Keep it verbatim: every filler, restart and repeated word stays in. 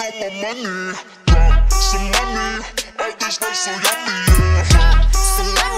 on my money. Drop some money, all this stuff so yummy, yeah.